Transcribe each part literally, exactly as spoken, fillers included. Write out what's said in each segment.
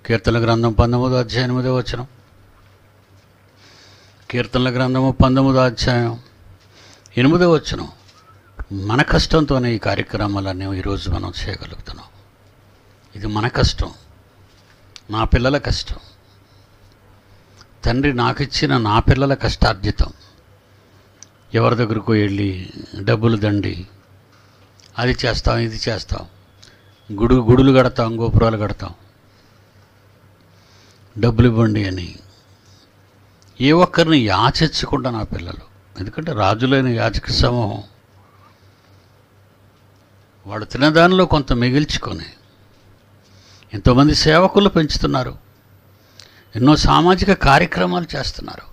కీర్తనల గ్రంథం పంతొమ్మిదో అధ్యాయం ఎనిమిదో వచనం. కీర్తనల గ్రంథము పంతొమ్మిదో అధ్యాయం ఎనిమిదో వచనం. మన కష్టంతోనే ఈ కార్యక్రమాలన్నీ ఈరోజు మనం చేయగలుగుతున్నాం. ఇది మన కష్టం, నా పిల్లల కష్టం, తండ్రి నాకు ఇచ్చిన నా పిల్లల కష్టార్జితం. ఎవరి దగ్గరకు వెళ్ళి డబ్బులు దండి, అది చేస్తాం ఇది చేస్తాం, గుడు గుడులు కడతాం, గోపురాలు కడతాం, డబ్బులు ఇవ్వండి అని ఏ ఒక్కరిని యాచించకుండా నా పిల్లలు, ఎందుకంటే రాజులైన యాచక సమూహం వాడు తినదానిలో కొంత మిగిల్చుకొని ఎంతోమంది సేవకులు పెంచుతున్నారు, ఎన్నో సామాజిక కార్యక్రమాలు చేస్తున్నారు.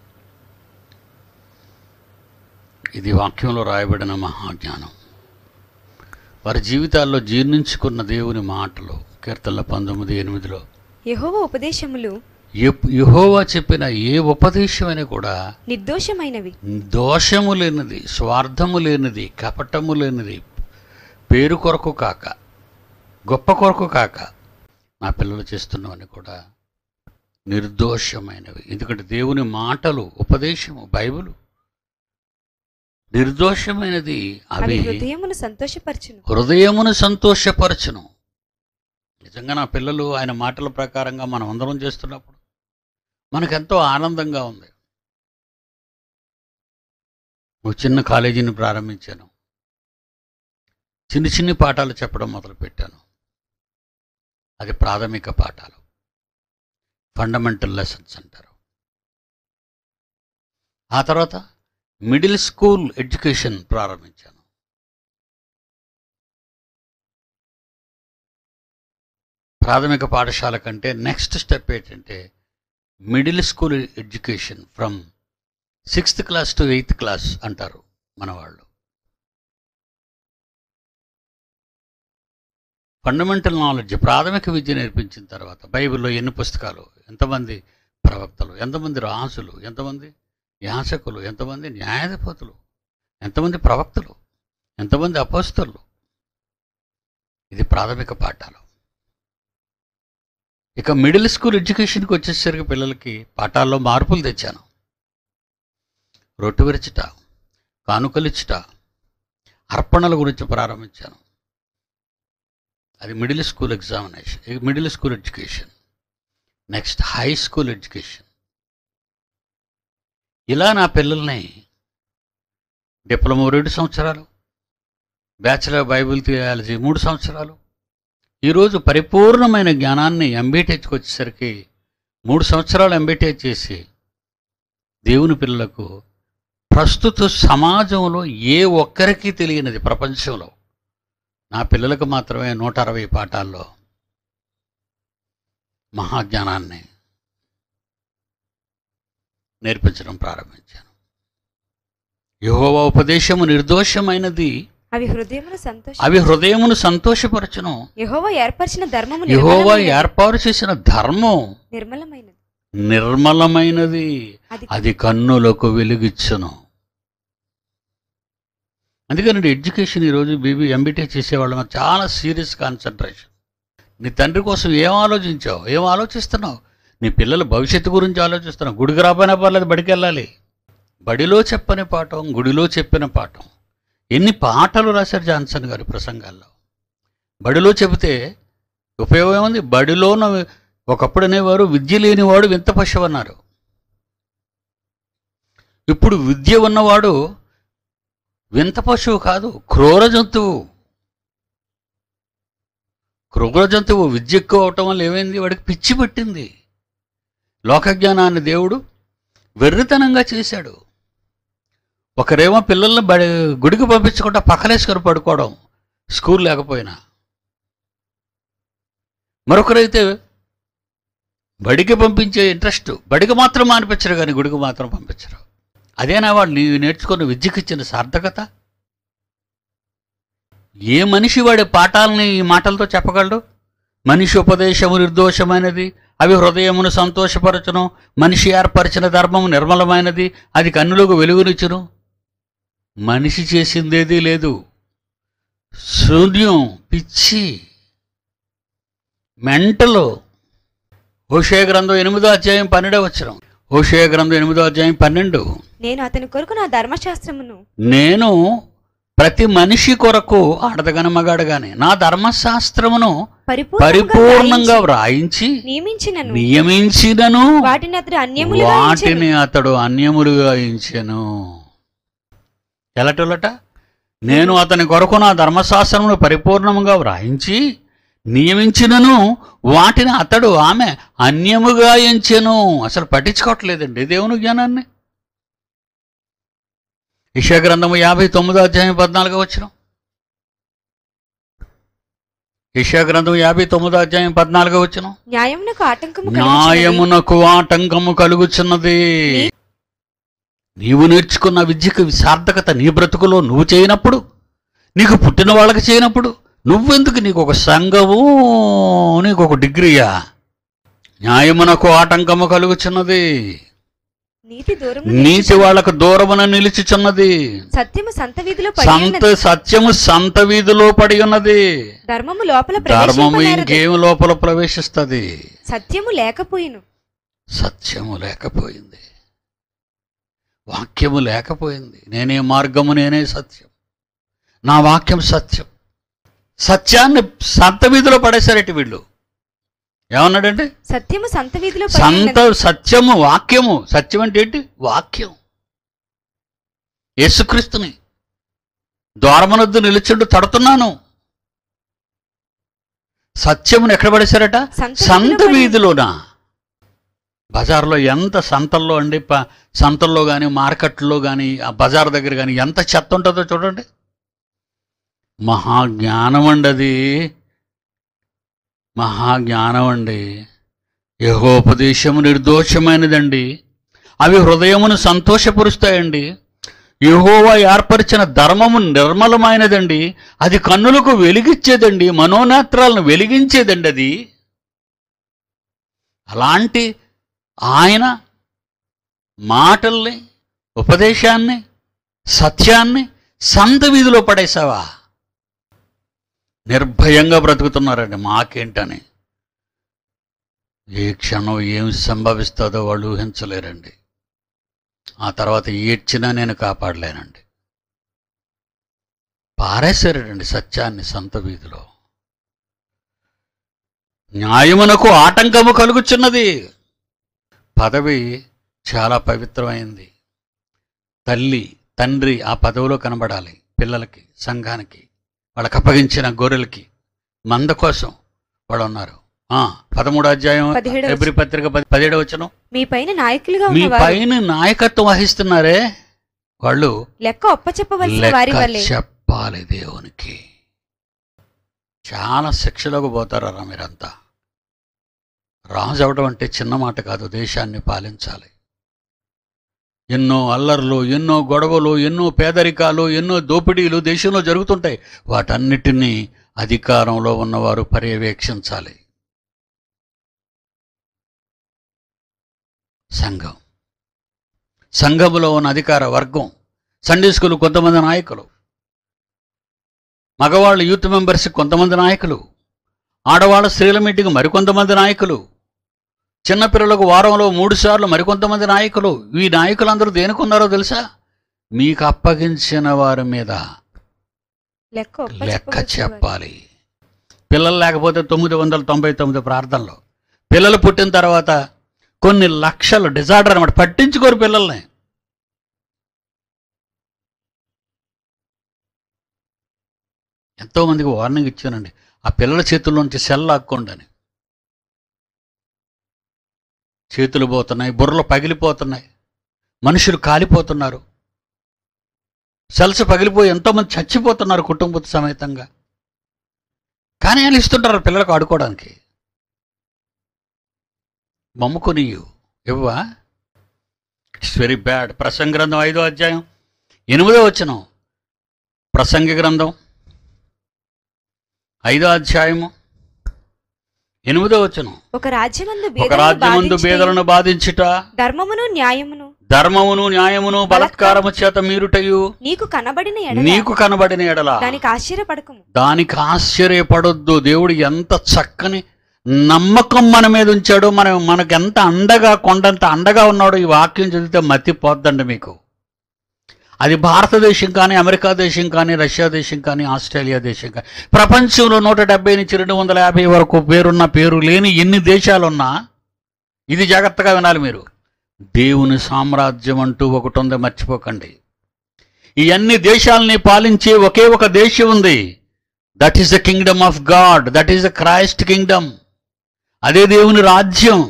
ఇది వాక్యంలో రాయబడిన మహాజ్ఞానం. వారి జీవితాల్లో జీర్ణించుకున్న దేవుని మాటలు. కీర్తనల పంతొమ్మిది ఎనిమిదిలో యెహోవా ఉపదేశములు యెహోవా చెప్పిన ఏ ఉపదేశమైనా కూడా నిర్దోషమైనవి, దోషము లేనిది, స్వార్థము లేనిది, కపటము లేనిది, పేరు కొరకు కాక, గొప్ప కొరకు కాక నా పిల్లలు చేస్తున్నవని కూడా నిర్దోషమైనవి. ఎందుకంటే దేవుని మాటలు, ఉపదేశము, బైబిలు నిర్దోషమైనది. అవి హృదయమును సంతోషపరచును హృదయమును సంతోషపరచును. నిజంగా నా పిల్లలు ఆయన మాటల ప్రకారంగా మనం అందరం చేస్తున్నప్పుడు మనకెంతో ఆనందంగా ఉంది. ఒక చిన్న కాలేజీని ప్రారంభించాను. చిన్ని చిన్ని పాఠాలు చెప్పడం మొదలుపెట్టాను. అది ప్రాథమిక పాఠాలు, ఫండమెంటల్ లెసన్స్ అంటారు. ఆ తర్వాత మిడిల్ స్కూల్ ఎడ్యుకేషన్ ప్రారంభించాను. ప్రాథమిక పాఠశాల కంటే నెక్స్ట్ స్టెప్ ఏంటంటే middle school education, from sixth class to eighth class అంటారు మన వాళ్ళు. ఫండమెంటల్ నాలెడ్జ్, ప్రాథమిక విద్య నేర్పించిన తర్వాత బైబిల్లో ఎన్ని పుస్తకాలు, ఎంతమంది ప్రవక్తలు, ఎంతమంది రాజులు, ఎంతమంది యాజకులు, ఎంతమంది న్యాయాధిపతులు, ఎంతమంది ప్రవక్తలు, ఎంతమంది అపోస్తలులు. ఇది ప్రాథమిక పాఠాలు. ఇక మిడిల్ స్కూల్ ఎడ్యుకేషన్కి వచ్చేసరికి పిల్లలకి పాఠాల్లో మార్పులు తెచ్చాను. రొట్టె విరచుట, కానుకలిచ్చుట, అర్పణల గురించి ప్రారంభించాను. అది middle school examination, middle school education. Next high school education. ఇలా నా పిల్లల్ని డిప్లొమా రెండు సంవత్సరాలు, బ్యాచిలర్ బైబిల్ థియాలజీ మూడు సంవత్సరాలు, ఈరోజు పరిపూర్ణమైన జ్ఞానాన్ని ఎంబీటీహెచ్కి వచ్చేసరికి మూడు సంవత్సరాలు ఎంబీటీహెచ్ చేసి దేవుని పిల్లలకు ప్రస్తుత సమాజంలో ఏ ఒక్కరికి తెలియనిది ప్రపంచంలో నా పిల్లలకు మాత్రమే నూట అరవై పాఠాల్లో మహాజ్ఞానాన్ని నేర్పించడం ప్రారంభించాను. యెహోవా ఉపదేశము నిర్దోషమైనది, అవి హృదయమును సంతోష అవి హృదయమును సంతోషపరచును. యెహోవా ఏర్పరిచిన ధర్మము యెహోవా ఏర్పాటు చేసిన ధర్మం నిర్మలమైనది, నిర్మలమైనది, అది కన్నులకు వెలుగిచ్చును. అందుకని ఎడ్యుకేషన్ ఈరోజు బీబీ ఎంబీటీ చేసేవాళ్ళ చాలా సీరియస్ కాన్సన్ట్రేషన్. నీ తండ్రి కోసం ఏం ఆలోచించావు, ఏం ఆలోచిస్తున్నావు? నీ పిల్లల భవిష్యత్తు గురించి ఆలోచిస్తున్నావు. గుడికి రాపోయినా పర్లేదు, బడికి వెళ్ళాలి. బడిలో చెప్పని పాఠం, గుడిలో చెప్పిన పాఠం. ఎన్ని పాటలు రాశారు జాన్సన్ గారి ప్రసంగాల్లో. బడిలో చెబితే ఉపయోగం ఏముంది? బడిలోన ఒకప్పుడు అనేవారు విద్య లేనివాడు వింత పశువు అన్నారు. ఇప్పుడు విద్య ఉన్నవాడు వింత పశువు కాదు, క్రూర జంతువు. క్రూర జంతువు. విద్య ఎక్కువ అవటం వల్ల ఏమైంది? వాడికి పిచ్చి పట్టింది. లోకజ్ఞానాన్ని దేవుడు వెర్రితనంగా చేశాడు. ఒకరేమో పిల్లల్ని బడి గుడికి పంపించకుండా పక్కలేసుకొని పడుకోవడం, స్కూల్ లేకపోయినా. మరొకరైతే బడికి పంపించే ఇంట్రెస్ట్, బడికి మాత్రం మానిపించరు కానీ గుడికి మాత్రం పంపించరు. అదేనా వాడు నీవు నేర్చుకున్న విద్యకి ఇచ్చిన సార్థకత? ఏ మనిషి వాడి పాఠాలని ఈ మాటలతో చెప్పగలడు? మనిషి ఉపదేశము నిర్దోషమైనది, అవి హృదయమును సంతోషపరచును. మనిషి ఏర్పరిచిన ధర్మము నిర్మలమైనది, అది కన్నులకు వెలుగునిచ్చును. మనిషి చేసిందేదీ లేదు. శూన్యం, పిచ్చి, మెంటలు. హోషేయ గ్రంథం ఎనిమిదో అధ్యాయం పన్నెండవ వచనం. హోషేయ గ్రంథం ఎనిమిదో అధ్యాయం పన్నెండు. నేను అతని కొరకు నా ధర్మశాస్త్రమును నేను ప్రతి మనిషి కొరకు ఆడదగాని మగాడగాని నా ధర్మశాస్త్రమును పరిపూర్ణంగా వ్రాయించి నియమించినను నియమించినను వాటిని అతడు అన్యములుగా వాటిని అతడు అన్యములుగా ఎంచెను. ఎలటొలట నేను అతని కొరకు నా ధర్మశాస్త్రమును పరిపూర్ణంగా వ్రాయించి నియమించినను వాటిని అతడు ఆమె అన్యముగా ఎంచెను. అసలు పట్టించుకోవట్లేదండి దేవుని జ్ఞానాన్ని. యెషయా గ్రంథము యాభై తొమ్మిదో అధ్యాయం పద్నాలుగో వచనం. యెషయా గ్రంథం యాభై తొమ్మిదో అధ్యాయం పద్నాలుగో వచనం. న్యాయమునకు ఆటంకము న్యాయమునకు ఆటంకము కలుగుచున్నది. నీవు నేర్చుకున్న విద్యకు సార్థకత నీ బ్రతుకులో నువ్వు చేయనప్పుడు, నీకు పుట్టిన వాళ్ళకి చేయనప్పుడు నువ్వెందుకు? నీకు ఒక సంఘము, నీకు ఒక డిగ్రీయా? న్యాయమునకు ఆటంకము కలుగుచున్నది, నీతి దూరము నీతి వాళ్ళకు దూరమున నిలిచిచున్నది, సత్యము సంత వీధిలో సంత సత్యము సంత వీధిలో పడి ఉన్నది, ధర్మము లోపల ధర్మము ఇంకేం లోపల ప్రవేశిస్తుంది? సత్యము లేకపోయిను. సత్యము లేకపోయింది, వాక్యము లేకపోయింది. నేనే మార్గము, నేనే సత్యం, నా వాక్యం సత్యం. సత్యాన్ని సంత వీధిలో పడేశారట వీళ్ళు. ఏమన్నాడంటే సత్యము సంత వీధిలో సంత సత్యము వాక్యము. సత్యం అంటే ఏంటి? వాక్యం. యేసుక్రీస్తుని ద్వారమునొద్దు నిలుచుండు తడుతున్నాను. సత్యమును ఎక్కడ పడేశారట? సంత వీధిలోనా? బజార్లో ఎంత సంతల్లో అండి, సంతల్లో కానీ మార్కెట్లో కానీ ఆ బజార్ దగ్గర కానీ ఎంత చెత్త ఉంటుందో చూడండి. మహాజ్ఞానం అండి అది, మహాజ్ఞానం అండి. యెహోపదేశము నిర్దోషమైనదండి, అవి హృదయమును సంతోషపరుస్తాయండి. యెహోవా ఏర్పరిచిన ధర్మము నిర్మలమైనదండి, అది కన్నులకు వెలిగించేదండి, మనోనేత్రాలను వెలిగించేదండి అది. అలాంటి ఆయన మాటల్ని, ఉపదేశాన్ని, సత్యాన్ని సంత వీధిలో పడేసావా? నిర్భయంగా బ్రతుకుతున్నారండి. మాకేంటని ఏ క్షణం ఏమి సంభవిస్తుందో వాళ్ళు ఊహించలేరండి. ఆ తర్వాత ఏడ్చినా నేను కాపాడలేనండి. పారేశారండి సత్యాన్ని సంత వీధిలో. న్యాయమునకు ఆటంకము కలుగుచున్నది. పదవి చాలా పవిత్రమైంది. తల్లి తండ్రి ఆ పదవిలో కనబడాలి. పిల్లలకి, సంఘానికి, వాళ్ళకి అప్పగించిన గొర్రెలకి, మంద కోసం వాళ్ళు ఉన్నారు. ఆ పదమూడో అధ్యాయం ఎబ్రీ పత్రిక పదిహేడవ వచనం. మీ పైన నాయకులుగా మీ పైన నాయకత్వం వహిస్తున్నారే వాళ్ళు లెక్క ఒప్పచెప్పవలసిన వారి వలె చెప్పాలి దేవునికి. చాలా శిక్షలోకి పోతారా మీరంతా. రాజు అవడం అంటే చిన్న మాట కాదు. దేశాన్ని పాలించాలి. ఎన్నో అల్లర్లు, ఎన్నో గొడవలు, ఎన్నో పేదరికాలు, ఎన్నో దోపిడీలు దేశంలో జరుగుతుంటాయి. వాటన్నిటినీ అధికారంలో ఉన్నవారు పర్యవేక్షించాలి. సంఘం, సంఘములో ఉన్న అధికార వర్గం, సండే స్కూల్ కొంతమంది నాయకులు, మగవాళ్ళు యూత్ మెంబర్స్ కొంతమంది నాయకులు, ఆడవాళ్ళ స్త్రీల మీటింగ్ మరికొంతమంది నాయకులు, చిన్నపిల్లలకు వారంలో మూడు సార్లు మరికొంతమంది నాయకులు. ఈ నాయకులందరూ దేనికున్నారో తెలుసా? మీకు అప్పగించిన వారి మీద లెక్క చెప్పాలి. పిల్లలు లేకపోతే తొమ్మిది వందల తొంభై తొమ్మిది ప్రార్థనలు, పిల్లలు పుట్టిన తర్వాత కొన్ని లక్షలు డిజార్డర్ అనమాట, పట్టించుకోరు పిల్లల్ని. ఎంతోమందికి వార్నింగ్ ఇచ్చానండి, ఆ పిల్లల చేతుల్లోంచి సెల్ లాక్కోండి అని. చేతులు పోతున్నాయి, బుర్రలు పగిలిపోతున్నాయి, మనుషులు కాలిపోతున్నారు, సెల్స్ పగిలిపోయి ఎంతోమంది చచ్చిపోతున్నారు కుటుంబ సమేతంగా. కానీ వాళ్ళు ఇస్తుంటారు పిల్లలకు ఆడుకోవడానికి. మమ్ముకొని ఇవ్వా? It's very bad. ప్రసంగ గ్రంథం ఐదో అధ్యాయం ఎనిమిదో వచనం. ప్రసంగి గ్రంథం ఐదో అధ్యాయము ఎనిమిదో వచనం. ఒక రాజ్యమందు ఒక రాజ్యమందు బేదలను బాధించుట, ధర్మమును న్యాయమును ధర్మమును న్యాయమును బలాత్కారము చేత మీరుటయు నీకు కనబడిన ఎడల నీకు కనబడిన ఎడల దానికి ఆశ్చర్యపడకము. దానికి ఆశ్చర్యపడొద్దు. దేవుడు ఎంత చక్కని నమ్మకం మన మీద ఉంచాడు. మనం మనకు ఎంత అండగా కొండంత అండగా ఉన్నాడో ఈ వాక్యం చదివితే మతిపోద్దండి మీకు. అది భారతదేశం కానీ, అమెరికా దేశం కానీ, రష్యా దేశం కానీ, ఆస్ట్రేలియా దేశం కానీ, ప్రపంచంలో నూట డెబ్బై నుంచి రెండు వందల యాభై వరకు పేరున్న పేరు లేని ఎన్ని దేశాలున్నా ఇది జాగ్రత్తగా వినాలి మీరు. దేవుని సామ్రాజ్యం అంటూ ఒకటి ఉంది, మర్చిపోకండి. ఈ అన్ని దేశాలని పాలించే ఒకే ఒక దేశం ఉంది. That is the kingdom of God, that is the Christ kingdom. అదే దేవుని రాజ్యం.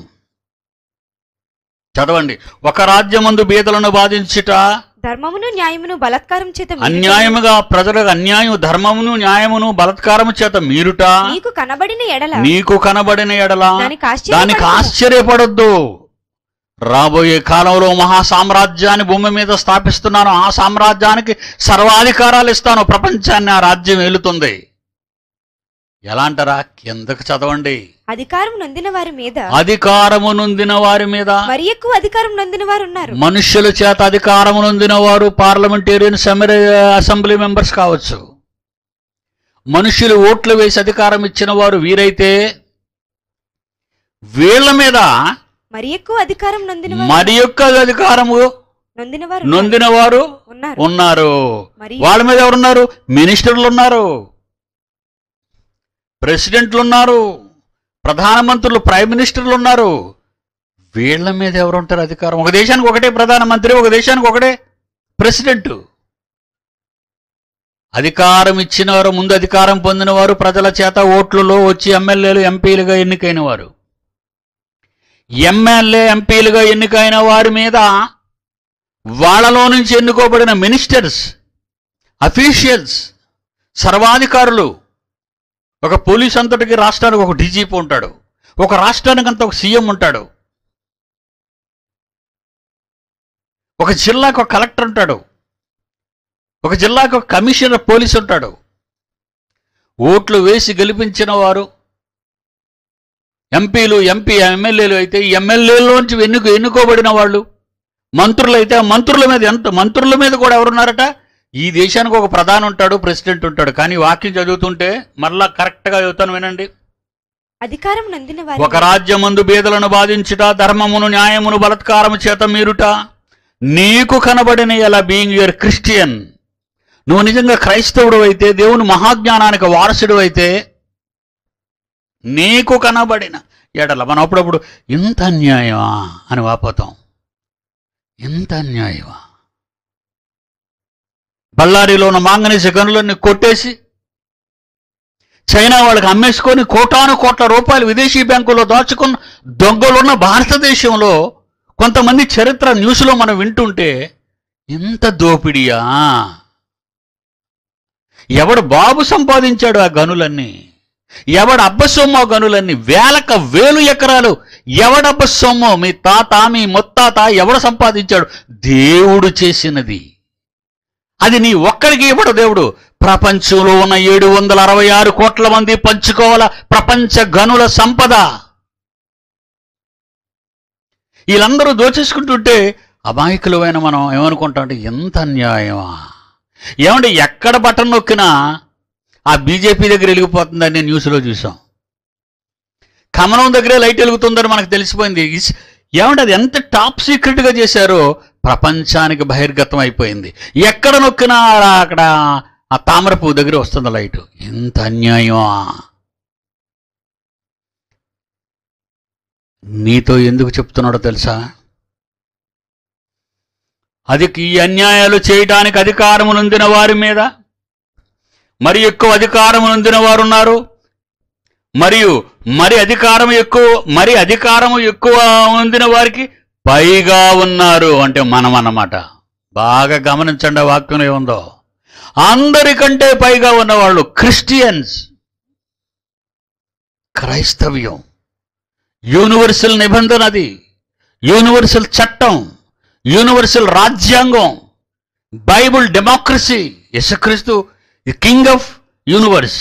చదవండి. ఒక రాజ్యమందు బీదలను బాధించుట, ధర్మమును న్యాయమును బలాత్కారం చేత మీరుట, అన్యాయముగా ప్రజలకు అన్యాయం, ధర్మమును న్యాయమును బలాత్కారము చేత మీరుట నీకు కనబడిన ఎడల నీకు కనబడిన ఎడల దానికి దానికి ఆశ్చర్యపడకుము. ఆశ్చర్యపడొద్దు. రాబోయే కాలంలో మహా సామ్రాజ్యాన్ని భూమి మీద స్థాపిస్తున్నాను. ఆ సామ్రాజ్యానికి సర్వాధికారాలు ఇస్తాను. ప్రపంచాన్ని ఆ రాజ్యం ఏలుతుంది. ఎలా అంటారా? కిందకు చదవండి. అధికారం నొందిన వారి మీద అధికారము నొందిన వారి మీద, మరి ఎక్కువ అధికారం నొందిన వారు ఉన్నారు. మనుష్యుల చేత అధికారము నొందిన వారు పార్లమెంటేరియన్ అసెంబ్లీ మెంబర్స్ కావచ్చు. మనుష్యులు ఓట్లు వేసి అధికారం ఇచ్చిన వారు వీరైతే వీళ్ళ మీద మరి ఎక్కువ అధికారం నొందిన వారు మరి యొక్క అధికారము నొందిన వారు నొందిన వారు ఉన్నారు. ఉన్నారు. మరి వాళ్ళ మీద ఎవరున్నారు? మినిస్టర్లు ఉన్నారు, ప్రెసిడెంట్లు ఉన్నారు, ప్రధానమంత్రులు, ప్రైమ్ మినిస్టర్లు ఉన్నారు. వీళ్ళ మీద ఎవరు ఉంటారు అధికారం? ఒక దేశానికి ఒకటే ప్రధానమంత్రి, ఒక దేశానికి ఒకటే ప్రెసిడెంట్. అధికారం ఇచ్చిన వారు, ముందు అధికారం పొందిన వారు, ప్రజల చేత ఓట్లలో వచ్చి ఎమ్మెల్యేలు ఎంపీలుగా ఎన్నికైన వారు. ఎమ్మెల్యే ఎంపీలుగా ఎన్నికైన వారి మీద వాళ్ళలో నుంచి ఎన్నుకోబడిన మినిస్టర్స్, అఫీషియల్స్, సర్వాధికారులు. ఒక పోలీస్ అంతటికి రాష్ట్రానికి ఒక డీజీపీ ఉంటాడు, ఒక రాష్ట్రానికి అంత ఒక సీఎం ఉంటాడు, ఒక జిల్లాకు ఒక కలెక్టర్ ఉంటాడు, ఒక జిల్లాకు ఒక కమిషనర్ పోలీస్ ఉంటాడు. ఓట్లు వేసి గెలిపించిన వారు ఎంపీలు, ఎంపీ ఎమ్మెల్యేలు అయితే ఎమ్మెల్యేలోంచి ఎన్నుక ఎన్నుకోబడిన వాళ్ళు, మంత్రులు అయితే ఆ మంత్రుల మీద ఎంత మంత్రుల మీద కూడా ఎవరున్నారట? ఈ దేశానికి ఒక ప్రధాని ఉంటాడు, ప్రెసిడెంట్ ఉంటాడు. కానీ వాక్యం చదువుతుంటే మరలా కరెక్ట్గా చదువుతాను, వినండి. అధికారం నొందిన వారి ఒక రాజ్యమందు బీదలను బాధించుట, ధర్మమును న్యాయమును బలాత్కారము చేత మీరుట నీకు కనబడిన ఎలా బీయింగ్ యువర్ క్రిస్టియన్. నువ్వు నిజంగా క్రైస్తవుడు అయితే, దేవుని మహాజ్ఞానానికి వారసుడు అయితే, నీకు కనబడిన ఎడల. మనం అప్పుడప్పుడు ఇంత అన్యాయమా అని వాపోతాం. ఇంత అన్యాయమా? బళ్ళారిలో ఉన్న మాంగనీస గనులన్నీ కొట్టేసి చైనా వాళ్ళకి అమ్మేసుకొని కోటాను కోట్ల రూపాయలు విదేశీ బ్యాంకుల్లో దాచుకున్న దొంగలున్న భారతదేశంలో కొంతమంది చరిత్ర న్యూస్లో మనం వింటుంటే ఇంత దోపిడియా? ఎవడు బాబు సంపాదించాడు ఆ గనులన్నీ? ఎవడు అబ్బసొమ్మో గనులన్నీ? వేలక వేలు ఎకరాలు ఎవడబ్బసొమ్మో? మీ తాత, మీ ముత్తాత ఎవడు సంపాదించాడు? దేవుడు చేసినది. అది నీ ఒక్కడికి ఇవ్వడు దేవుడు. ప్రపంచంలో ఉన్న ఏడు వందల అరవై ఆరు కోట్ల మంది పంచుకోవాల ప్రపంచ గనుల సంపద. వీళ్ళందరూ దోచేసుకుంటుంటే అమాయకులమైన మనం ఏమనుకుంటాం అంటే ఎంత అన్యాయమా? ఏమంటే ఎక్కడ బటన్ నొక్కినా ఆ బీజేపీ దగ్గర వెలిగిపోతుందని న్యూస్లో చూసాం. కమలం దగ్గరే లైట్ వెలుగుతుందని మనకు తెలిసిపోయింది. ఏమంటే అది ఎంత టాప్ సీక్రెట్గా చేశారో ప్రపంచానికి బహిర్గతం అయిపోయింది. ఎక్కడ నొక్కినా అక్కడ ఆ తామర పువ్వు దగ్గర వస్తుంది లైటు. ఎంత అన్యాయమా? నీతో ఎందుకు చెప్తున్నాడో తెలుసా? అది ఈ అన్యాయాలు చేయడానికి అధికారము నొందిన వారి మీద మరి ఎక్కువ అధికారం నొందిన వారు ఉన్నారు. మరియు మరి అధికారం ఎక్కువ మరి అధికారము ఎక్కువ నొందిన వారికి పైగా ఉన్నారు. అంటే మనం అన్నమాట. బాగా గమనించండి వాక్యం ఏముందో. అందరికంటే పైగా ఉన్నవాళ్ళు క్రిస్టియన్స్. క్రైస్తవ్యం యూనివర్సల్ నిబంధన, అది యూనివర్సల్ చట్టం, యూనివర్సల్ రాజ్యాంగం, Bible democracy. Yesukristu the king of universe.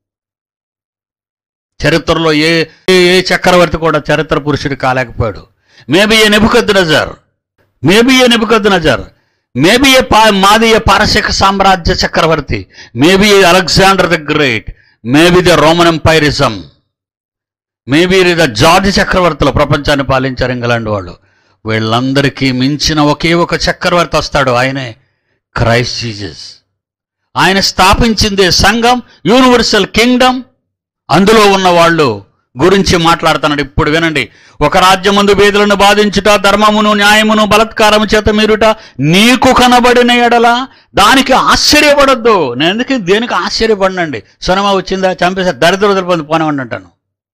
చరిత్రలో ఏ ఏ చక్రవర్తి కూడా చరిత్ర పురుషుడు కాలేకపోయాడు. Maybe a Nebuchadnezzar, maybe a Nebuchadnezzar, maybe a పా మాది ఏ పారసిక సామ్రాజ్య చక్రవర్తి, maybe a Alexander the Great, maybe the Roman empirism, maybe the George చక్రవర్తులు ప్రపంచాన్ని పాలించారు ఇంగ్లాండ్ వాళ్ళు. వీళ్ళందరికీ మించిన ఒకే ఒక చక్రవర్తి వస్తాడు, ఆయనే క్రైస్ట్ జీసస్. ఆయన స్థాపించిందే సంఘం, యూనివర్సల్ కింగ్డమ్. అందులో ఉన్న వాళ్ళు గురించి మాట్లాడుతున్నాడు. ఇప్పుడు వినండి. ఒక రాజ్యమందు బేదలను బాధించుట, ధర్మమును న్యాయమును బలత్కారము చేత మీరుట నీకు కనబడిన ఎడల దానికి ఆశ్చర్యపడొద్దు. నేను ఎందుకు దేనికి ఆశ్చర్యపడినండి? సినిమా వచ్చిందా, చంపేసా, దరిద్ర పొంది పోనివ్వండి అంటాను.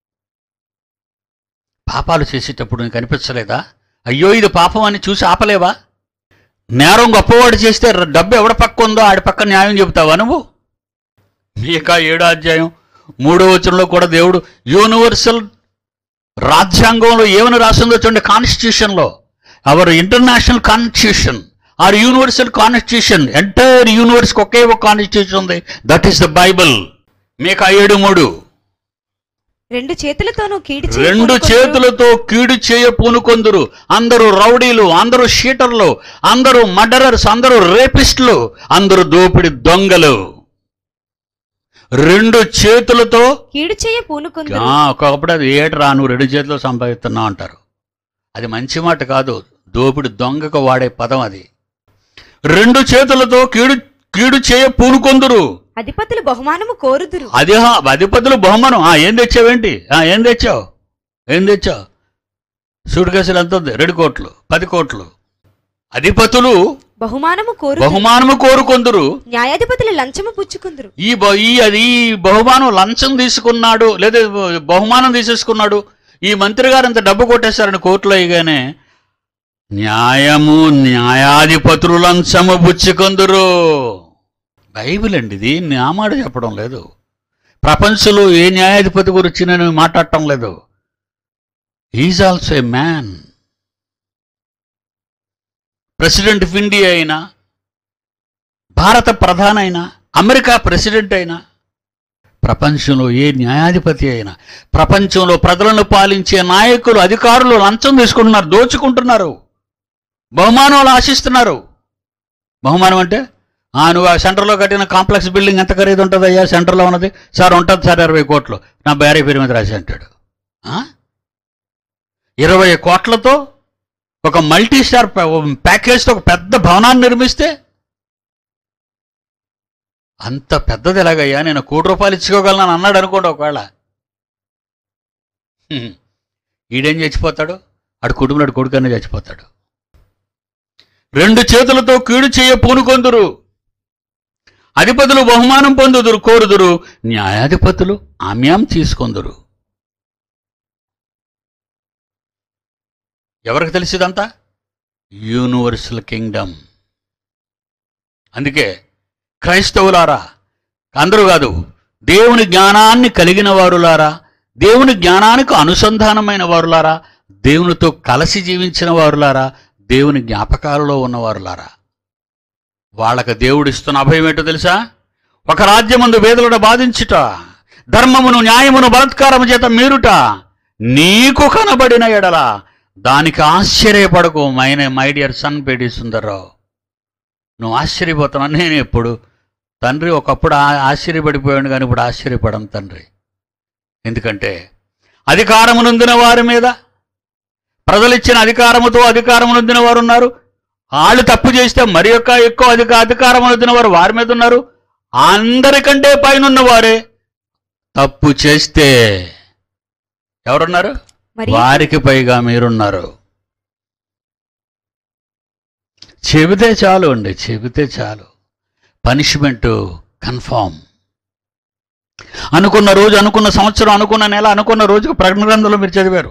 పాపాలు చేసేటప్పుడు నీకు అనిపించలేదా? అయ్యో ఇది పాపం అని చూసి ఆపలేవా? నేరం గొప్పవాడు చేస్తే డబ్బు ఎవడ పక్క ఉందో ఆడి పక్క న్యాయం చెబుతావా నువ్వు? మీకా ఏడో అధ్యాయం మూడో వచనంలో కూడా దేవుడు యూనివర్సల్ రాజ్యాంగంలో ఏమని రాసిందో చూడండి. కాన్స్టిట్యూషన్లో our international constitution or universal constitution, entire యూనివర్స్కి ఒకే ఒక కాన్స్టిట్యూషన్ ఉంది, that is the Bible. Micah ఏడు మూడు రెండు చేతులతోనూ కీడు రెండు చేతులతో కీడు చేయ పూనుకొందురు. అందరూ రౌడీలు, అందరూ షీటర్లు, అందరూ మర్డరర్స్, అందరూ రేపిస్టులు, అందరూ దోపిడి దొంగలు. రెండు చేతులతో కీడు చేయ పూనుకొందురు. ఒకప్పుడు అది ఏటరా నువ్వు రెండు చేతులు సంపాదిస్తున్నావు అంటారు. అది మంచి మాట కాదు, దోపిడి దొంగకు వాడే పదం అది. రెండు చేతులతో కీడు కీడు చేయ పూనుకొందురు. అధిపతులు బహుమానము కోరుదురు. అది అధిపతులు బహుమానం. ఏం తెచ్చావేంటి? ఏం తెచ్చావు? ఏం తెచ్చావు? సూట్ కేసులు ఎంత ఉంది? రెండు కోట్లు, పది కోట్లు. అధిపతులు బహుమానము కోరు బహుమానము కోరుకొందురు. న్యాయాధిపతులు లంచము పుచ్చుకుందురు. ఈ ఈ అది బహుమానం లంచం తీసుకున్నాడు, లేదా బహుమానం తీసేసుకున్నాడు, ఈ మంత్రి గారు ఇంత డబ్బు కొట్టేశారని కోర్టులో అయ్యగానే న్యాయము న్యాయాధిపతులు లంచము పుచ్చుకొందురు. బైబిల్ అండి ఇది, నా మాట చెప్పడం లేదు. ప్రపంచంలో ఏ న్యాయాధిపతి గురించి నేను మాట్లాడటం లేదు. Is also a man. President of India అయినా, భారత ప్రధాని అయినా, అమెరికా ప్రెసిడెంట్ అయినా, ప్రపంచంలో ఏ న్యాయాధిపతి అయినా, ప్రపంచంలో ప్రజలను పాలించే నాయకులు, అధికారులు లంచం తీసుకుంటున్నారు, దోచుకుంటున్నారు, బహుమానాలు ఆశిస్తున్నారు. బహుమానం అంటే నువ్వు ఆ సెంటర్లో కట్టిన కాంప్లెక్స్ బిల్డింగ్ ఎంత ఖరీదు ఉంటుంది అయ్యా సెంటర్లో ఉన్నది? సార్ ఉంటుంది సార్ ఇరవై కోట్లు, నా భార్య పేరు మీద రాసి అంటాడు. ఇరవై కోట్లతో ఒక మల్టీ స్టార్ ప్యాకేజ్తో ఒక పెద్ద భవనాన్ని నిర్మిస్తే అంత పెద్దది ఎలాగయ్యా, నేను కోటి రూపాయలు ఇచ్చుకోగలను అన్నాడు అనుకోండి. ఒకవేళ ఈడేం చచ్చిపోతాడు, ఆడు కుటుంబం కొడుకనే చచ్చిపోతాడు. రెండు చేతులతో కీడు చేయ పూనుకొందురు. అధిపతులు బహుమానం పొందుదురు కోరుదురు, న్యాయాధిపతులు ఆమ్యాం తీసుకొందురు. ఎవరికి తెలిసిదంతా? Universal Kingdom. అందుకే క్రైస్తవులారా, అందరూ కాదు, దేవుని జ్ఞానాన్ని కలిగిన వారులారా, దేవుని జ్ఞానానికి అనుసంధానమైన వారులారా, దేవునితో కలిసి జీవించిన వారులారా, దేవుని జ్ఞాపకాలలో ఉన్నవారులారా, వాళ్ళకి దేవుడిస్తున్న అభయం ఏంటో తెలుసా? ఒక రాజ్యమందు వేదలను బాధించుట, ధర్మమును న్యాయమును బలత్కారము చేత మీరుట నీకు కనబడిన ఎడల దానికి ఆశ్చర్యపడకు. మైనే my dear son Pedi Sundar Rao, నువ్వు ఆశ్చర్యపోతున్నావు. నేను ఎప్పుడు తండ్రి ఒకప్పుడు ఆశ్చర్యపడిపోయాను, కానీ ఇప్పుడు ఆశ్చర్యపడను తండ్రి. ఎందుకంటే అధికారము నొందిన వారి మీద, ప్రజలిచ్చిన అధికారముతో అధికారము నొందిన వారు ఉన్నారు. వాళ్ళు తప్పు చేస్తే మరి యొక్క ఎక్కువ అధిక అధికారం నొందిన వారు వారి మీద ఉన్నారు. అందరికంటే పైన వారే తప్పు చేస్తే ఎవరున్నారు? వారికి పైగా మీరున్నారు. చెబితే చాలు అండి, చెబితే చాలు, పనిష్మెంట్ కన్ఫామ్. అనుకున్న రోజు, అనుకున్న సంవత్సరం, అనుకున్న నెల, అనుకున్న రోజుకు ప్రకటన గ్రంథంలో మీరు చదివారు.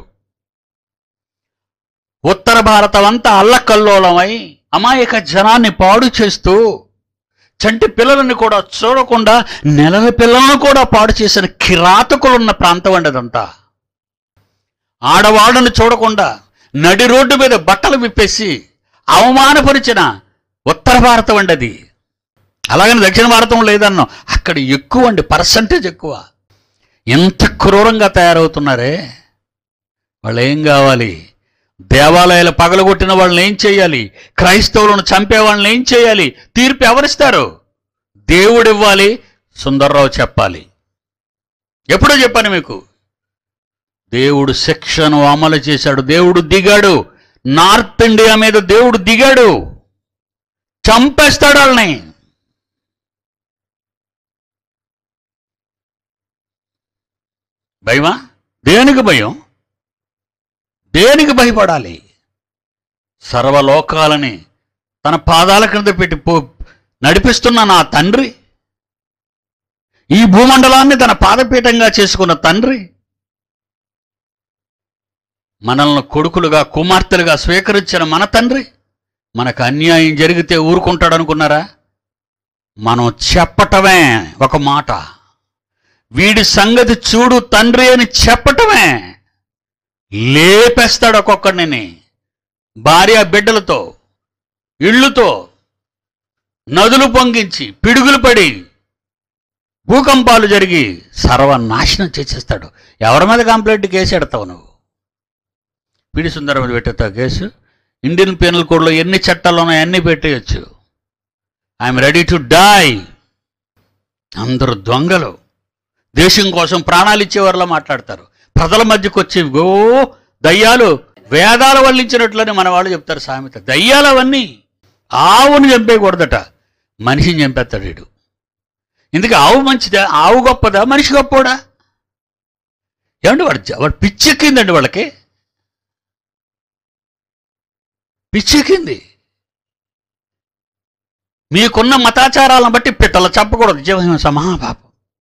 ఉత్తర భారతం అంతా అల్లకల్లోలమై అమాయక జనాన్ని పాడు చేస్తూ, చంటి పిల్లలని కూడా చూడకుండా నెలల పిల్లలను కూడా పాడు చేసిన కిరాతకులున్న ప్రాంతం అండి అదంతా. ఆడవాళ్ళని చూడకుండా నడి రోడ్డు మీద బట్టలు విప్పేసి అవమానపరిచిన ఉత్తర భారతం అండి అది. అలాగని దక్షిణ భారతం లేదన్నాం, అక్కడ ఎక్కువ అండి, పర్సంటేజ్ ఎక్కువ. ఎంత క్రూరంగా తయారవుతున్నారే. వాళ్ళు ఏం కావాలి? దేవాలయాలు పగలగొట్టిన వాళ్ళని ఏం చేయాలి? క్రైస్తవులను చంపే వాళ్ళని ఏం చేయాలి? తీర్పు ఎవరిస్తారు? దేవుడు ఇవ్వాలి, సుందర్రావు చెప్పాలి. ఎప్పుడో చెప్పాను మీకు, దేవుడు శిక్షను అమలు చేశాడు. దేవుడు దిగాడు. నార్త్ ఇండియా మీద దేవుడు దిగాడు. చంపేస్తాడు వాళ్ళని. భయమా? దేనికి భయం? దేనికి భయపడాలి? సర్వలోకాలని తన పాదాల క్రింద పెట్టి పో నడిపిస్తున్న నా తండ్రి, ఈ భూమండలాన్ని తన పాదపీఠంగా చేసుకున్న తండ్రి, మనల్ని కొడుకులుగా కుమార్తెలుగా స్వీకరించిన మన తండ్రి మనకు అన్యాయం జరిగితే ఊరుకుంటాడు అనుకున్నారా? మనం చెప్పటమే ఒక మాట, వీడి సంగతి చూడు తండ్రి అని చెప్పటమే లేపేస్తాడు ఒక్కొక్కడిని. భార్య బిడ్డలతో, ఇళ్ళుతో, నదులు పొంగించి, పిడుగులు పడి, భూకంపాలు జరిగి సర్వనాశనం చేసేస్తాడు. ఎవరి మీద కంప్లైంట్ కేసు ఎడతావు నువ్వు? పిడి సుందరం మీద పెట్టేస్తావు కేసు? ఇండియన్ పీనల్ కోడ్లో ఎన్ని చట్టాలు ఉన్నాయో అన్నీ పెట్టేయచ్చు. I am ready to die. అందరూ దొంగలు. దేశం కోసం ప్రాణాలు ఇచ్చేవారిలా మాట్లాడతారు. ప్రజల మధ్యకు వచ్చి గో దయ్యాలు వేదాలు వల్లించినట్లని మన వాళ్ళు చెప్తారు సామెత. దయ్యాలు అవన్నీ. ఆవుని చంపేయకూడదట, మనిషిని చంపేస్తాడు వీడు. ఎందుకు? ఆవు మంచిదా? ఆవు గొప్పదా? మనిషి గొప్పోడా? ఏమంటే వాడు వాడు పిచ్చెక్కిందండి. వాళ్ళకి పిచ్చెక్కింది. మీకున్న మతాచారాలను బట్టి పిట్టలు చంపకూడదు. జీవహింస మహాపాపం.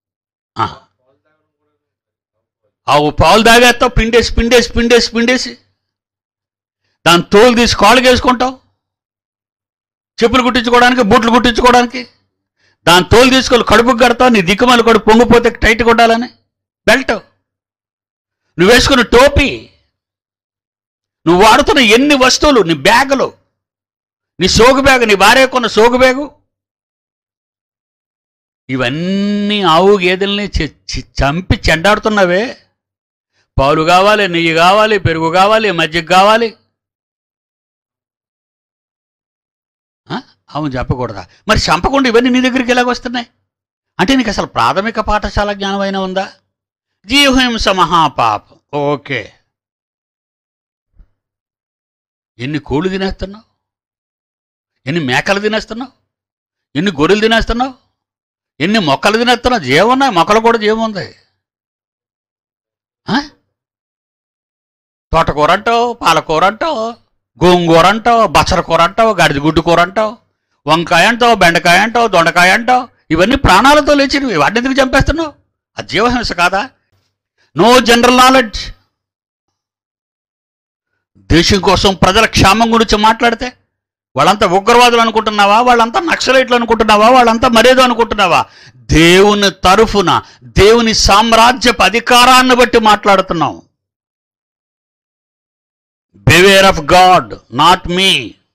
ఆవు పాలు తాగేస్తావు, పిండేసి పిండేసి పిండేసి పిండేసి దాని తోలు తీసి కాళ్ళకి వేసుకుంటావు, చెప్పులు కుట్టించుకోవడానికి, బూట్లు కుట్టించుకోవడానికి. దాని తోలు తీసుకొని కడుపుకు కడతావు. నీ దిక్కుమాలి కడుపు పొంగిపోతే టైట్ కొట్టాలని బెల్ట్, నువ్వు వేసుకున్న టోపీ, నువ్వు వాడుతున్న ఎన్ని వస్తువులు, నీ బ్యాగులు, నీ సోగు బ్యాగు, నీ భార్య కొన్న సోగు బ్యాగు, ఇవన్నీ ఆవు గేదెల్ని చంపి చెండాడుతున్నావే. పాలు కావాలి, నెయ్యి కావాలి, పెరుగు కావాలి, మజ్జిగ కావాలి. అవును చెప్పకూడదా? మరి చంపకుండా ఇవన్నీ నీ దగ్గరికి ఎలాగ వస్తున్నాయి? అంటే నీకు అసలు ప్రాథమిక పాఠశాల జ్ఞానం అయినా ఉందా? జీవహింస మహాపాపం. ఓకే, ఎన్ని కోళ్ళు తినేస్తున్నావు, ఎన్ని మేకలు తినేస్తున్నావు, ఎన్ని గొర్రెలు తినేస్తున్నావు, ఎన్ని మొక్కలు తినేస్తున్నావు. జీవం ఉన్నాయి, మొక్కలు కూడా జీవం ఉంది. తోటకూర అంటావు, పాలకూర అంటావు, గోంగూర అంటావు, బచ్చర కూర అంటావు, గడిది గుడ్డు కూర అంటావు, వంకాయ అంటావు, బెండకాయ అంటావు, దొండకాయ అంటావు. ఇవన్నీ ప్రాణాలతో లేచినవి. వాటిని ఎందుకు చంపేస్తున్నావు? అది జీవహింస కాదా? No general knowledge. దేశం కోసం ప్రజల క్షేమం గురించి మాట్లాడితే వాళ్ళంతా ఉగ్రవాదులు అనుకుంటున్నావా? వాళ్ళంతా నక్సలైట్లు అనుకుంటున్నావా? వాళ్ళంతా మరేదో అనుకుంటున్నావా? దేవుని తరఫున, దేవుని సామ్రాజ్యపు అధికారాన్ని బట్టి మాట్లాడుతున్నాం. Beware of God, not me.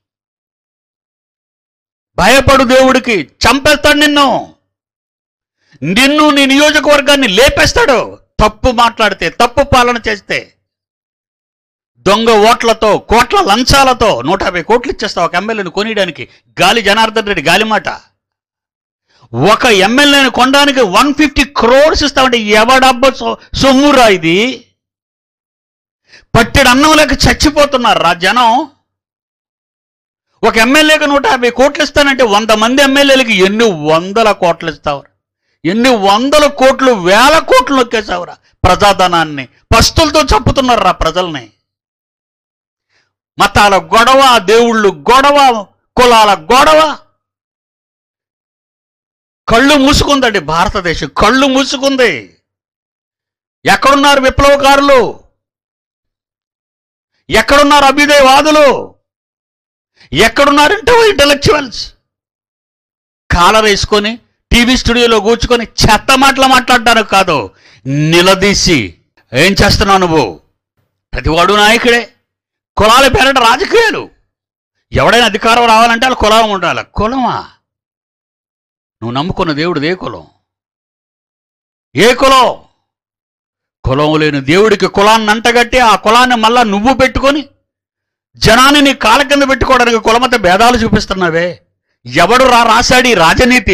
భయపడు దేవుడికి. చంపేస్తాడు నిన్ను. నిన్ను నీ నియోజకవర్గాన్ని లేపేస్తాడు తప్పు మాట్లాడితే, తప్పు పాలన చేస్తే. దొంగ ఓట్లతో, కోట్ల లంచాలతో నూట యాభై కోట్లు ఇచ్చేస్తావు ఒక ఎమ్మెల్యేని కొనియడానికి. గాలి జనార్దన్ రెడ్డి గాలి మాట. ఒక ఎమ్మెల్యేని కొనడానికి వన్ ఫిఫ్టీ క్రోర్స్ ఇస్తామంటే ఎవడబ్బ సొమ్మురా ఇది? పట్టెడు అన్నం లేక చచ్చిపోతున్నారు రా జనం. ఒక ఎమ్మెల్యేకి నూట యాభై కోట్లు ఇస్తానంటే వంద మంది ఎమ్మెల్యేలకి ఎన్ని వందల కోట్లు ఇస్తావు? ఎన్ని వందల కోట్లు, వేల కోట్లు నొక్కేసావురా ప్రజాధనాన్ని. పస్తులతో చంపుతున్నారు రా ప్రజల్ని. మతాల గొడవ, దేవుళ్ళు గొడవ, కులాల గొడవ. కళ్ళు మూసుకుందండి భారతదేశం, కళ్ళు మూసుకుంది. ఎక్కడున్నారు విప్లవకారులు? ఎక్కడున్నారు అభ్యుదయవాదులు? ఎక్కడున్నారంటే ఇంటలెక్చువల్స్? కాలర్ వేసుకొని టీవీ స్టూడియోలో కూర్చుకొని చెత్త మాటలు మాట్లాడడానికి కాదు, నిలదీసి ఏం చేస్తున్నావు నువ్వు? ప్రతివాడు నాయకుడే. కులాల పేరట రాజకీయాలు. ఎవడైనా అధికారం రావాలంటే వాళ్ళ కులం ఉండాలి. కులమా? నువ్వు నమ్ముకున్న దేవుడిది ఏ కులం? ఏ కులం? కులం లేని దేవుడికి కులాన్ని అంటగట్టి ఆ కులాన్ని మళ్ళా నువ్వు పెట్టుకొని జనాన్ని నీ కాళ్ళ కింద పెట్టుకోవడానికి కులమత భేదాలు చూపిస్తున్నావే. ఎవడు రా రాశాడు ఈ రాజనీతి?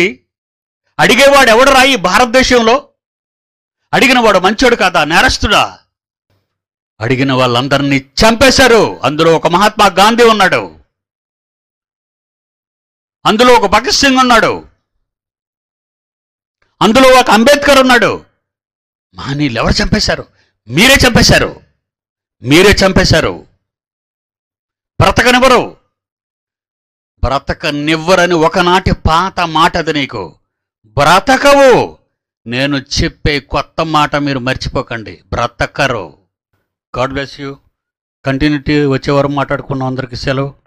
అడిగేవాడు ఎవడు రా ఈ భారతదేశంలో? అడిగిన వాడు మంచోడు కాదా? నేరస్తుడా? అడిగిన వాళ్ళందరినీ చంపేశారు. అందులో ఒక మహాత్మా గాంధీ ఉన్నాడు, అందులో ఒక భగత్ సింగ్ ఉన్నాడు, అందులో ఒక అంబేద్కర్ ఉన్నాడు. మహనీయులు ఎవరు చంపేశారు? మీరే చంపేశారు, మీరే చంపేశారు. బ్రతకనివ్వరు, బ్రతకనివ్వరని ఒకనాటి పాత మాట అది. నీకు బ్రతకవు. నేను చెప్పే కొత్త మాట మీరు మర్చిపోకండి, బ్రతకరు. God bless you. కంటిన్యూటీ వచ్చే వారం మాట్లాడుకున్నాం. అందరికీ సెలవు.